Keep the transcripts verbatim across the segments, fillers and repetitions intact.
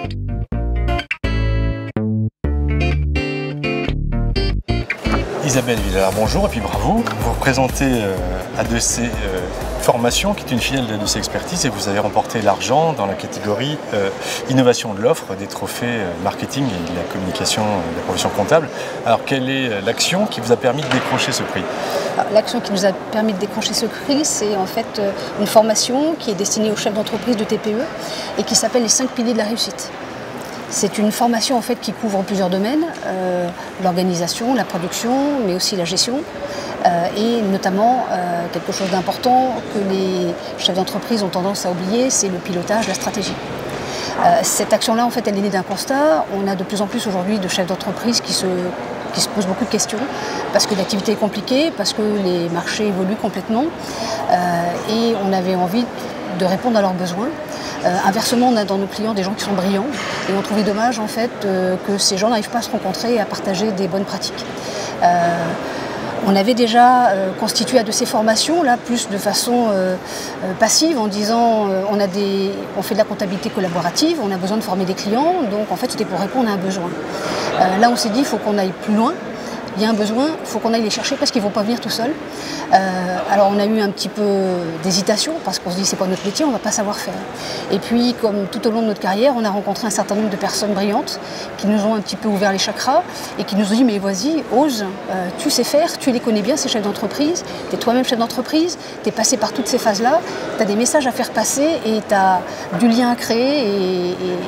Isabelle Villard, bonjour et puis bravo. Vous représentez euh, A deux C euh, Formation, qui est une filiale d'A deux C Expertise, et vous avez remporté l'argent dans la catégorie euh, Innovation de l'offre des trophées euh, marketing et de la communication euh, de la profession comptable. Alors, quelle est l'action qui vous a permis de décrocher ce prix? L'action qui nous a permis de décrocher ce prix, c'est en fait euh, une formation qui est destinée aux chefs d'entreprise de T P E et qui s'appelle les cinq piliers de la réussite. C'est une formation en fait qui couvre plusieurs domaines, euh, l'organisation, la production, mais aussi la gestion, euh, et notamment euh, quelque chose d'important que les chefs d'entreprise ont tendance à oublier, c'est le pilotage, la stratégie. Euh, cette action-là, en fait, elle est née d'un constat. On a de plus en plus aujourd'hui de chefs d'entreprise qui se, qui se posent beaucoup de questions parce que l'activité est compliquée, parce que les marchés évoluent complètement, euh, et on avait envie de répondre à leurs besoins. Euh, inversement, on a dans nos clients des gens qui sont brillants et on trouvait dommage en fait euh, que ces gens n'arrivent pas à se rencontrer et à partager des bonnes pratiques. Euh, on avait déjà euh, constitué à de ces formations là plus de façon euh, euh, passive en disant euh, on a des, on fait de la comptabilité collaborative, on a besoin de former des clients, donc en fait c'était pour répondre à un besoin. Euh, là on s'est dit il faut qu'on aille plus loin. Il y a un besoin, il faut qu'on aille les chercher parce qu'ils ne vont pas venir tout seuls. Euh, alors on a eu un petit peu d'hésitation parce qu'on se dit c'est pas notre métier, on ne va pas savoir faire. Et puis comme tout au long de notre carrière, on a rencontré un certain nombre de personnes brillantes qui nous ont un petit peu ouvert les chakras et qui nous ont dit mais vas-y, ose, euh, tu sais faire, tu les connais bien ces chefs d'entreprise, tu es toi-même chef d'entreprise, tu es passé par toutes ces phases-là, tu as des messages à faire passer et tu as du lien à créer et, et,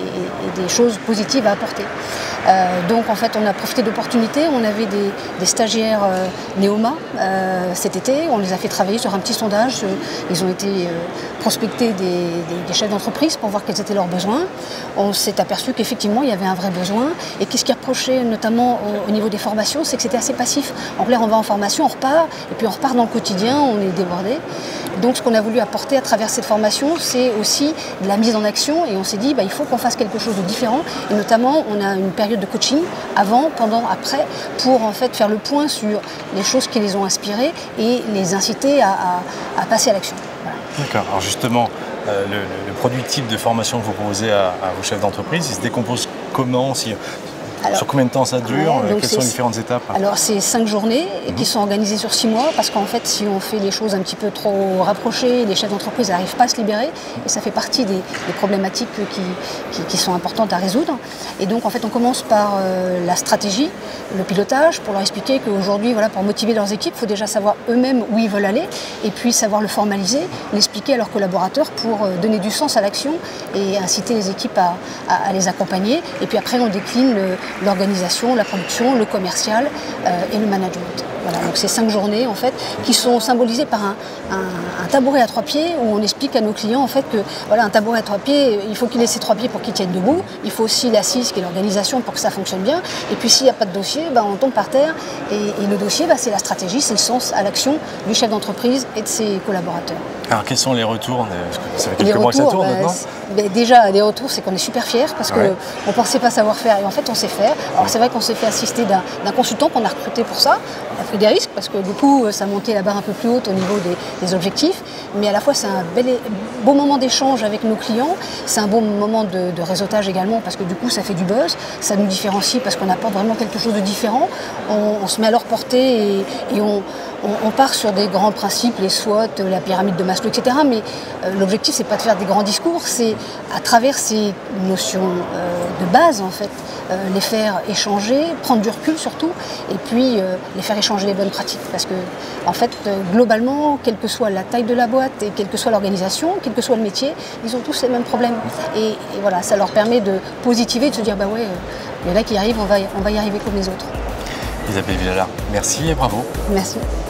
et des choses positives à apporter. Euh, donc en fait on a profité d'opportunités, on avait des, des stagiaires euh, Néoma euh, cet été, on les a fait travailler sur un petit sondage, euh, ils ont été euh, prospectés des, des, des chefs d'entreprise pour voir quels étaient leurs besoins. On s'est aperçu qu'effectivement il y avait un vrai besoin et qu'est-ce qui reprochait notamment au, au niveau des formations, c'est que c'était assez passif. En clair on va en formation, on repart et puis on repart dans le quotidien, on est débordé. Donc ce qu'on a voulu apporter à travers cette formation, c'est aussi de la mise en action et on s'est dit bah, il faut qu'on fasse quelque chose de différent et notamment on a une période de coaching avant, pendant, après pour en fait faire le point sur les choses qui les ont inspirés et les inciter à, à, à passer à l'action. Voilà. D'accord, alors justement euh, le, le produit type de formation que vous proposez à, à vos chefs d'entreprise, il se décompose comment si... Alors, sur combien de temps ça dure? Ouais, quelles sont les différentes étapes? Alors c'est cinq journées mmh. qui sont organisées sur six mois parce qu'en fait si on fait les choses un petit peu trop rapprochées, les chefs d'entreprise n'arrivent pas à se libérer et ça fait partie des, des problématiques qui, qui, qui sont importantes à résoudre. Et donc en fait on commence par euh, la stratégie, le pilotage pour leur expliquer qu'aujourd'hui voilà, pour motiver leurs équipes, il faut déjà savoir eux-mêmes où ils veulent aller et puis savoir le formaliser, l'expliquer à leurs collaborateurs pour euh, donner du sens à l'action et inciter les équipes à, à, à les accompagner. Et puis après on décline le l'organisation, la production, le commercial euh, et le management. Voilà, donc c'est cinq journées en fait qui sont symbolisées par un, un, un tabouret à trois pieds où on explique à nos clients en fait que voilà un tabouret à trois pieds, il faut qu'il ait ses trois pieds pour qu'il tienne debout. Il faut aussi l'assise qui est l'organisation pour que ça fonctionne bien. Et puis s'il n'y a pas de dossier, bah, on tombe par terre et, et le dossier, bah, c'est la stratégie, c'est le sens à l'action du chef d'entreprise et de ses collaborateurs. Alors quels sont les retours? Ça fait quelques mois que ça tourne bah, maintenant. Bah, déjà les retours, c'est qu'on est super fiers parce qu'on ouais. ne pensait pas savoir faire et en fait on sait faire. Alors c'est vrai qu'on s'est fait assister d'un consultant qu'on a recruté pour ça. On a pris des risques parce que du coup ça montait la barre un peu plus haute au niveau des, des objectifs. Mais à la fois c'est un bel, beau moment d'échange avec nos clients. C'est un bon moment de, de réseautage également parce que du coup ça fait du buzz. Ça nous différencie parce qu'on apporte vraiment quelque chose de différent. On, on se met à leur portée et, et on, on, on part sur des grands principes, les SWOT, la pyramide de Maslow, et cetera. Mais euh, l'objectif c'est pas de faire des grands discours, c'est à travers ces notions euh, de base en fait, euh, les faire échanger, prendre du recul surtout, et puis euh, les faire échanger les bonnes pratiques. Parce que en fait, euh, globalement, quelle que soit la taille de la boîte et quelle que soit l'organisation, quel que soit le métier, ils ont tous les mêmes problèmes. Et, et voilà, ça leur permet de positiver, de se dire bah ouais, il y en a qui y arrivent, on va, on va y arriver comme les autres. Isabelle Villard, merci et bravo. Merci.